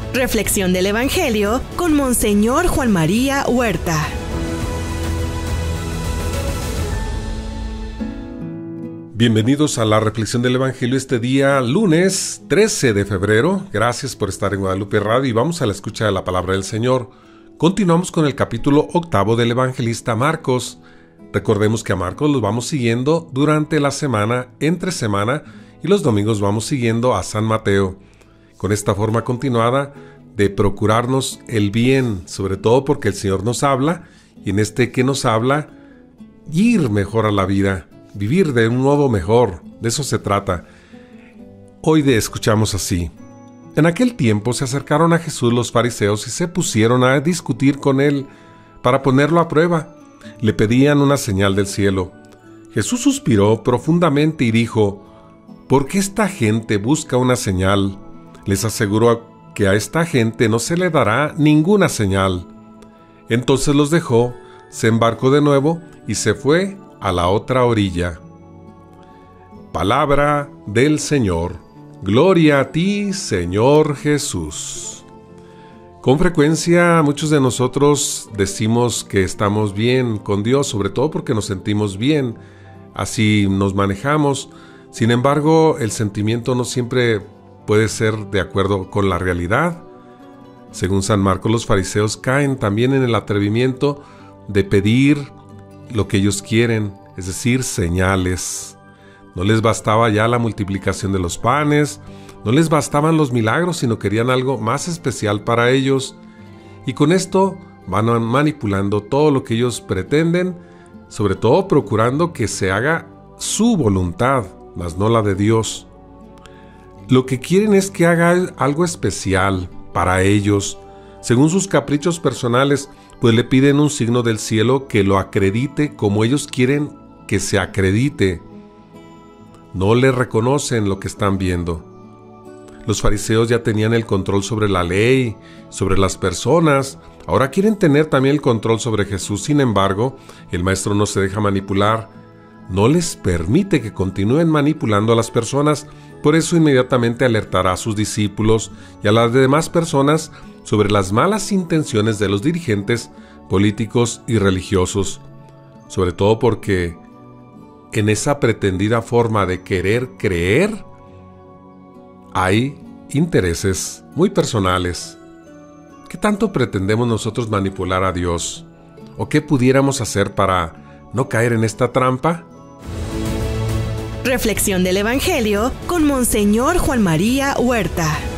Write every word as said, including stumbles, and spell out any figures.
Reflexión del Evangelio con Monseñor Juan María Huerta. Bienvenidos a la Reflexión del Evangelio este día, lunes trece de febrero. Gracias por estar en Guadalupe Radio y vamos a la escucha de la palabra del Señor. Continuamos con el capítulo octavo del evangelista Marcos. Recordemos que a Marcos los vamos siguiendo durante la semana, entre semana, y los domingos vamos siguiendo a San Mateo. Con esta forma continuada de procurarnos el bien, sobre todo porque el Señor nos habla, y en este que nos habla, ir mejor a la vida, vivir de un modo mejor, de eso se trata. Hoy de escuchamos así. En aquel tiempo se acercaron a Jesús los fariseos y se pusieron a discutir con él para ponerlo a prueba. Le pedían una señal del cielo. Jesús suspiró profundamente y dijo: ¿Por qué esta gente busca una señal? Les aseguró que a esta gente no se le dará ninguna señal. Entonces los dejó, se embarcó de nuevo y se fue a la otra orilla. Palabra del Señor. Gloria a ti, Señor Jesús. Con frecuencia muchos de nosotros decimos que estamos bien con Dios, sobre todo porque nos sentimos bien, así nos manejamos. Sin embargo, el sentimiento no siempre puede ser de acuerdo con la realidad. Según San Marcos, los fariseos caen también en el atrevimiento de pedir lo que ellos quieren, es decir, señales. No les bastaba ya la multiplicación de los panes, no les bastaban los milagros, sino querían algo más especial para ellos. Y con esto van manipulando todo lo que ellos pretenden, sobre todo procurando que se haga su voluntad, mas no la de Dios. Lo que quieren es que haga algo especial para ellos. Según sus caprichos personales, pues le piden un signo del cielo que lo acredite como ellos quieren que se acredite. No le reconocen lo que están viendo. Los fariseos ya tenían el control sobre la ley, sobre las personas. Ahora quieren tener también el control sobre Jesús. Sin embargo, el maestro no se deja manipular. No les permite que continúen manipulando a las personas. Por eso inmediatamente alertará a sus discípulos y a las demás personas sobre las malas intenciones de los dirigentes políticos y religiosos. Sobre todo porque en esa pretendida forma de querer creer hay intereses muy personales. ¿Qué tanto pretendemos nosotros manipular a Dios? ¿O qué pudiéramos hacer para no caer en esta trampa? Reflexión del Evangelio con Monseñor Juan María Huerta.